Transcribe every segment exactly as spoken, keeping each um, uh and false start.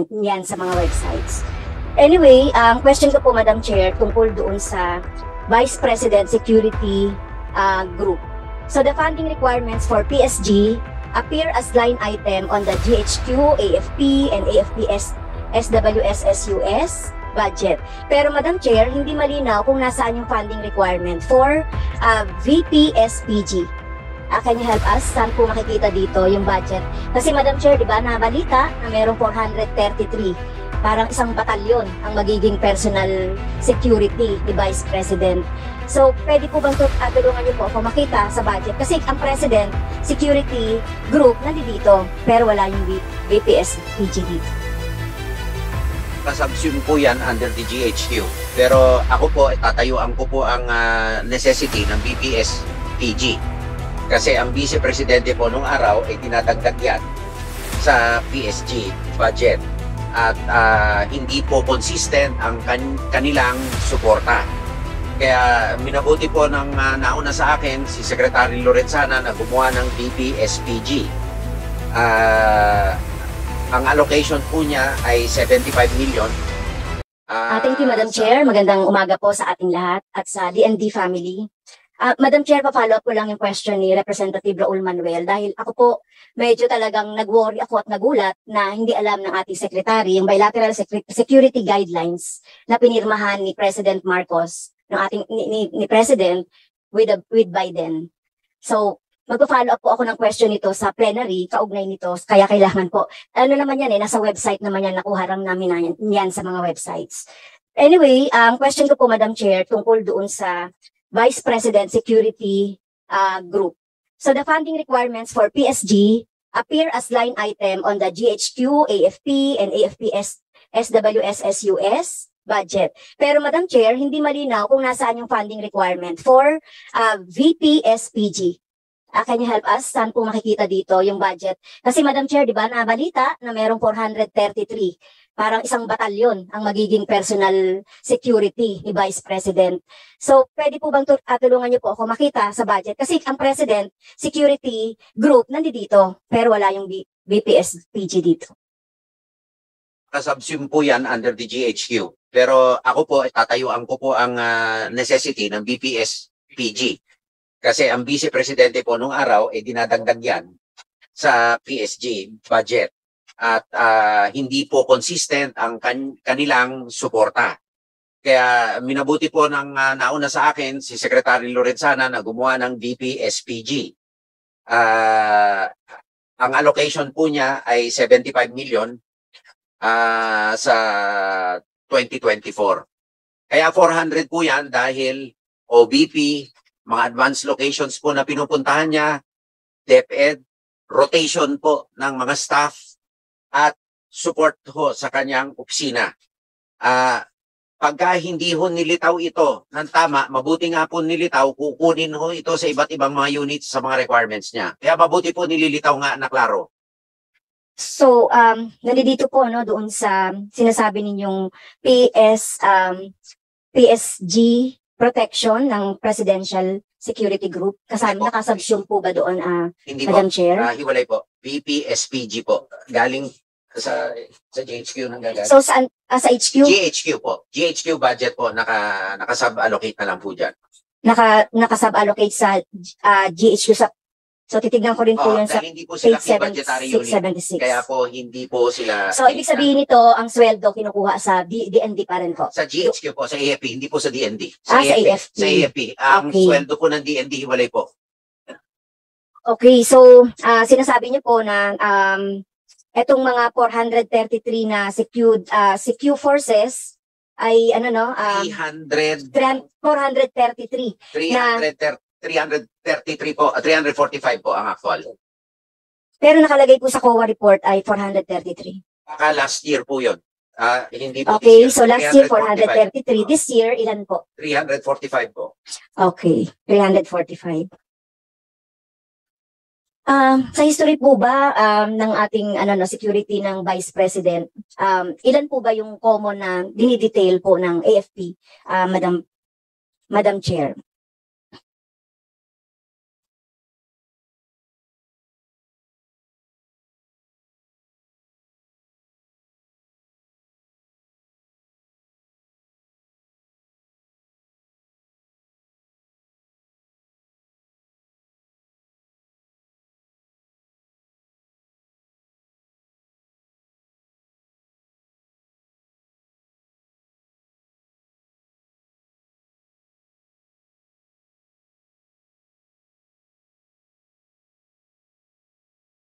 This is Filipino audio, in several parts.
yan sa mga websites. Anyway, ang um, question ko po, Madam Chair, tungkol doon sa Vice President Security uh, Group. So the funding requirements for P S G appear as line item on the G H Q, A F P, and A F P S W S S U S budget. Pero Madam Chair, hindi malinaw kung nasaan yung funding requirement for uh, V P S P G. Uh, can you help us? Saan po makikita dito yung budget? Kasi Madam Chair, di ba, nabalita na merong four hundred thirty-three. Parang isang batalyon ang magiging personal security ni Vice President. So, pwede po bang tulungan niyo po ako makita sa budget? Kasi ang President Security Group nandito, pero wala yung V P S P G dito. Kasubsume po yan under the G H Q. Pero ako po, tatayuan ko po ang uh, necessity ng V P S P G. Kasi ang Vice Presidente po nung araw ay dinadagdag yan sa P S G budget. At uh, hindi po consistent ang kan kanilang suporta. Kaya minabuti po ng uh, nauna sa akin si Secretary Lorenzana na gumawa ng V P S P G. Uh, ang allocation po niya ay seventy-five million. Uh, uh, thank you, Madam Chair. Magandang umaga po sa ating lahat at sa D N D family. Uh, Madam Chair, pa-follow up ko lang yung question ni Representative Raul Manuel dahil ako po medyo talagang nag-worry ako at nagulat na hindi alam ng ating secretary yung bilateral security guidelines na pinirmahan ni President Marcos, ng ating ni, ni, ni President with, a, with Biden. So, magpa-follow up po ako ng question nito sa plenary, kaugnay nito, kaya kailangan po. Ano naman yan eh, nasa website naman yan, nakuha lang namin yan, yan sa mga websites. Anyway, ang um, question ko po, Madam Chair, tungkol doon sa Vice President Security uh, Group. So the funding requirements for P S G appear as line item on the G H Q, A F P, and A F P S W S S U S budget. Pero Madam Chair, hindi malinaw kung nasaan yung funding requirement for uh, V P S P G. Uh, can you help us? Saan po makikita dito yung budget? Kasi Madam Chair, di ba, nabalita na merong four hundred thirty-three. Parang isang batalyon ang magiging personal security ni Vice President. So, pwede po bang tulungan niyo po ako makita sa budget? Kasi ang President Security Group nandito, pero wala yung V P S P G dito. Kasubsume po yan under the G H Q. Pero ako po, tatayuan ko po ang uh, necessity ng V P S P G. Kasi ang Vice Presidente po nung araw ay dinadagdag yan sa P S G budget. At uh, hindi po consistent ang kan kanilang suporta. Kaya minabuti po ng uh, nauna sa akin si Secretary Lorenzana na gumawa ng V P S P G. Uh, ang allocation po niya ay seventy-five million uh, sa twenty twenty-four. Kaya four hundred po yan dahil O B P, mga advanced locations po na pinupuntahan niya, DepEd, rotation po ng mga staff, at support ho sa kanyang opisina. Uh, pagka hindi ho nilitaw ito ng tama, mabuti nga po nilitaw, kukunin ho ito sa iba't ibang mga units sa mga requirements niya. Kaya mabuti po nililitaw nga na klaro. So, um, nandito po no, doon sa sinasabi ninyong P S, um, P S G protection ng Presidential Security Group. Kasama, nakasubsume po ba doon, uh, hindi Madam po, Chair? Uh, hiwalay po. V P S P G po. Galing sa sa G H Q nang gagaling. So saan uh, sa H Q? G H Q po. G H Q budget po naka naka-sub-allocate na lang po diyan. Naka naka-sub-allocate sa uh, G H Q sa. So titignan ko rin po oh, 'yun sa hindi po sila page budgetary six unit. seventy-six. Kaya po hindi po sila. So ibig sabihin nito, ang sweldo kinukuha sa D N D pa rin po. Sa G H Q po, sa A F P, hindi po sa D N D. Sa ah, A F P. Sa A F P. Sa A F P. Ang okay. Sweldo po ng D N D hiwalay po. Okay, so uh, sinasabi niyo po na um etong mga four hundred thirty-three na secured uh, secure forces ay ano no um, three hundred four hundred thirty-three three hundred thirty-three po, three hundred forty-five po ang actual. Pero nakalagay po sa C O A report ay four hundred thirty-three. Baka last year po 'yon. Ah, uh, hindi po. Okay, so last year four hundred thirty-three, this year ilan po? three hundred forty-five po. Okay, three hundred forty-five. Um, sa history po ba um, ng ating ano no security ng Vice President, um, ilan po ba yung common na dinidetail po ng A F P, uh, Madam Madam Chair?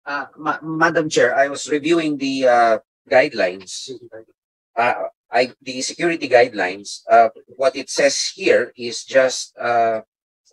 Uh, Ma- Madam Chair, I was reviewing the uh, guidelines. Uh, I the security guidelines. Uh, what it says here is just uh,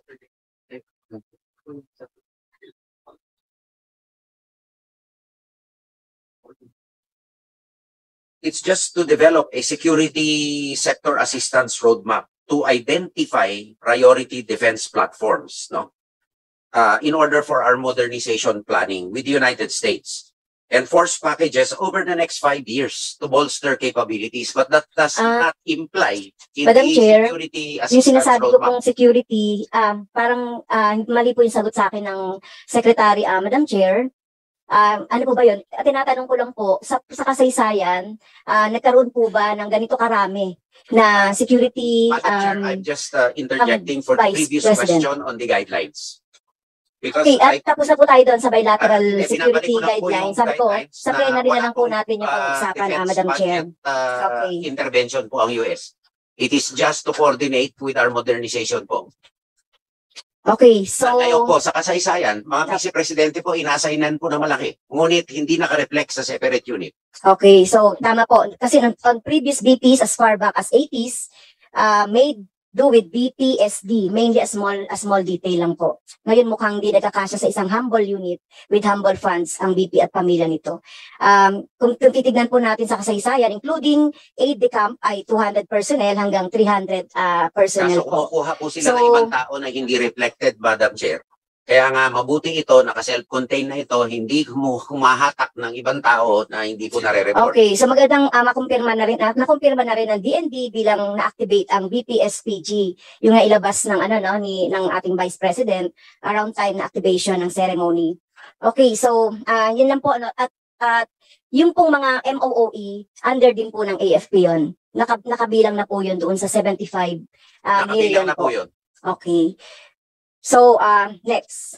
it's just to develop a security sector assistance roadmap to identify priority defense platforms, no? Uh, in order for our modernization planning with the United States and force packages over the next five years to bolster capabilities. But that does Ah, not imply in Madam the Chair, security yung assistance sinasabi ko roadmap. pong security, ah, parang ah, mali po yung sagot sa akin ng Secretary, ah, Madam Chair. Ah, ano po ba yun? Ah, Tinatanong ko lang po, sa, sa kasaysayan, ah, nagkaroon po ba ng ganito karami na security Madam Chair, um, I'm just uh, interjecting for the Vice previous President. question on the guidelines. Because Okay, at I, tapos na po tayo doon sa bilateral Ah, eh, security binabalik ko lang po guidelines. yung Sabi ko, guidelines sa na plenary na wala lang po pong, natin yung uh, pag-uusapan, ah, defense Madam Chair. budget, uh, Okay. intervention po ang U S. It is just to coordinate with our modernization po. Okay, So, so, ngayon po, sa kasaysayan, mga vice-presidente po, inassignan po ng malaki. Ngunit, hindi naka-reflect sa separate unit. okay, so, tama po. Kasi on, on previous B Ps as far back as eighties, uh, made do with B P S D, mainly a small, a small detail lang po. Ngayon mukhang di nagkakasya sa isang humble unit with humble funds ang B P at pamilya nito. Um, kung, kung titignan po natin sa kasaysayan, including aid de camp ay two hundred personnel hanggang three hundred uh, personnel Kaso po. kumukuha po sila So, ng ibang tao na hindi reflected, Madam Chair. Kaya nga, mabuti ito, naka-self-contained na ito, hindi humu- humahatak ng ibang tao na hindi po nare-report. Okay, so magandang uh, makumpirma na rin, uh, nakumpirma na rin ng D N D bilang na-activate ang B P S P G, yung nailabas ng ano no ni ng ating Vice President around time na activation ng ceremony. Okay, so uh, yun lang po ano at at yung pong mga M O O E under din po ng A F P yon. Naka, nakabilang na po yun doon sa seventy-five uh, million Nakabilang na po po. yun. Okay. So, uh, next.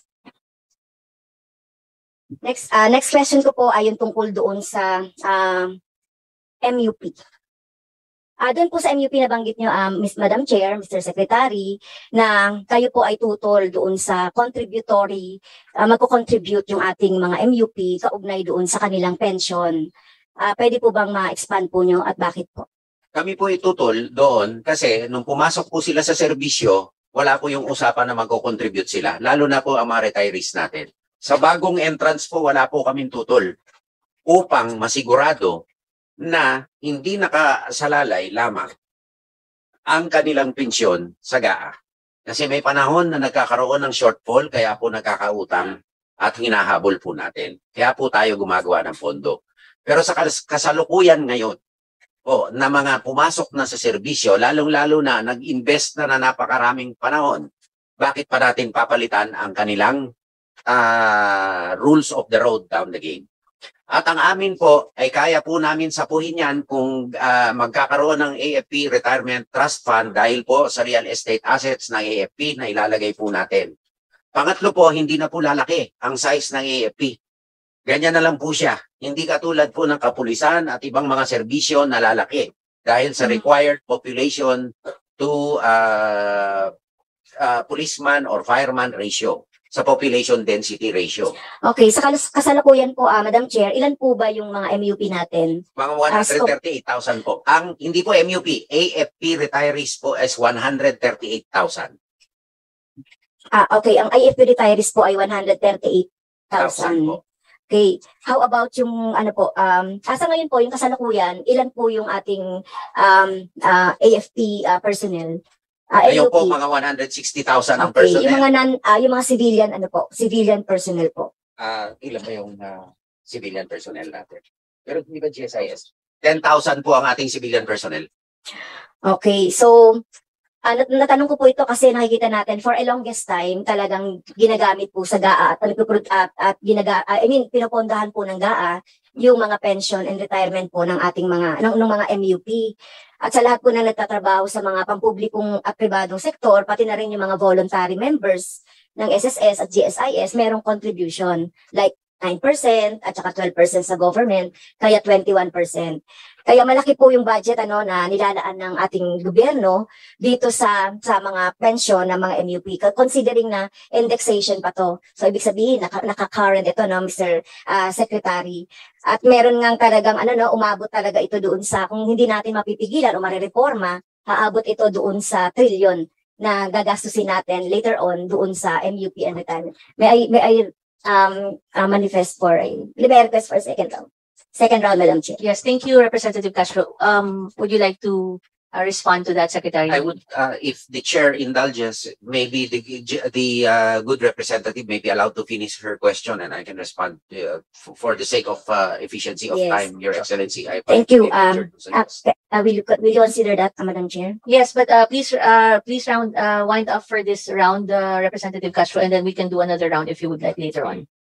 Next, uh, next question ko po ay yung tungkol doon sa uh, M U P. Uh, doon po sa M U P nabanggit nyo, um, Miss Madam Chair, Mister Secretary, na kayo po ay tutol doon sa contributory, uh, magko-contribute yung ating mga M U P kaugnay doon sa kanilang pension. Uh, pwede po bang ma-expand po nyo at bakit po? Kami po itutol doon kasi nung pumasok po sila sa serbisyo, wala po yung usapan na magko-contribute sila, lalo na po ang mga retirees natin. Sa bagong entrance po, wala po kaming tutol upang masigurado na hindi nakasalalay lamang ang kanilang pensyon sa G A A. Kasi may panahon na nagkakaroon ng shortfall, kaya po nagkakautang at hinahabol po natin. Kaya po tayo gumagawa ng pondo. Pero sa kas kasalukuyan ngayon, o na mga pumasok na sa serbisyo, lalong-lalo na nag-invest na na napakaraming panahon, bakit pa natin papalitan ang kanilang uh, rules of the road down the game? At ang amin po ay kaya po namin sapuhin yan kung uh, magkakaroon ng A F P Retirement Trust Fund dahil po sa real estate assets ng A F P na ilalagay po natin. Pangatlo po, hindi na po lalaki ang size ng A F P. Ganyan na lang po siya. Hindi katulad po ng kapulisan at ibang mga serbisyo na lalaki dahil sa required population to uh, uh, policeman or fireman ratio, sa population density ratio. Okay, sa kasalukuyan po, ah, Madam Chair, ilan po ba yung mga M U P natin? Mga one hundred thirty-eight thousand po. Ang hindi po M U P, A F P retirees po is one hundred thirty-eight thousand. Ah, okay, ang I F P retirees po ay one hundred thirty-eight thousand. po. Okay, how about yung ano po, um, asa ngayon po yung kasalukuyan, ilan po yung ating um, uh, A F P uh, personnel? Uh, Ngayon po M U P? mga one hundred sixty thousand ang Okay, personnel. yung mga non, uh, yung mga civilian ano po, civilian personnel po. Ah, ilan ba yung uh, civilian personnel natin? Pero hindi ba G S I S? ten thousand po ang ating civilian personnel. Okay, so uh, nat natanong ko po ito kasi nakikita natin for a longest time talagang ginagamit po sa G A A at at, at ginaga uh, I mean pinopondahan po ng G A A yung mga pension and retirement po ng ating mga ng, ng mga M U P. At sa lahat po na nagtatrabaho sa mga pampublikong at pribadong sektor, pati na rin yung mga voluntary members ng S S S at G S I S, merong contribution like nine percent at saka twelve percent sa government, kaya twenty-one percent. Kaya malaki po yung budget ano na nilalaan ng ating gobyerno dito sa sa mga pensyon ng mga M U P, considering na indexation pa to. So ibig sabihin naka, naka-current ito no Mister Uh, Secretary. At meron ngang talagang ano no umabot talaga ito doon sa kung hindi natin mapipigilan o marireforma, aabot ito doon sa trilyon na gagastusin natin later on doon sa M U P and retirement. May I, may I um, uh, manifest for a, may I request for a second round? Second round, Madam Chair. Yes, thank you, Representative Castro. Um, would you like to uh, respond to that, Secretary? I would, uh, if the chair indulges, maybe the the uh, good representative may be allowed to finish her question, and I can respond uh, for, for the sake of uh, efficiency of Yes. time, Your Excellency. I Thank you. appreciate Um, your uh, uh, will, you, will you consider that, uh, Madam Chair? Yes, but uh, please, uh, please round, uh, wind up for this round, uh, Representative Castro, and then we can do another round if you would like later on.